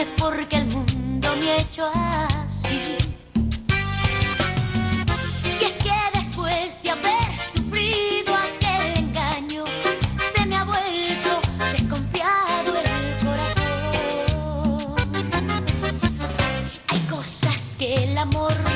es porque el mundo me ha hecho así. Y es que después de haber sufrido aquel engaño, se me ha vuelto desconfiado el corazón. Hay cosas que el amor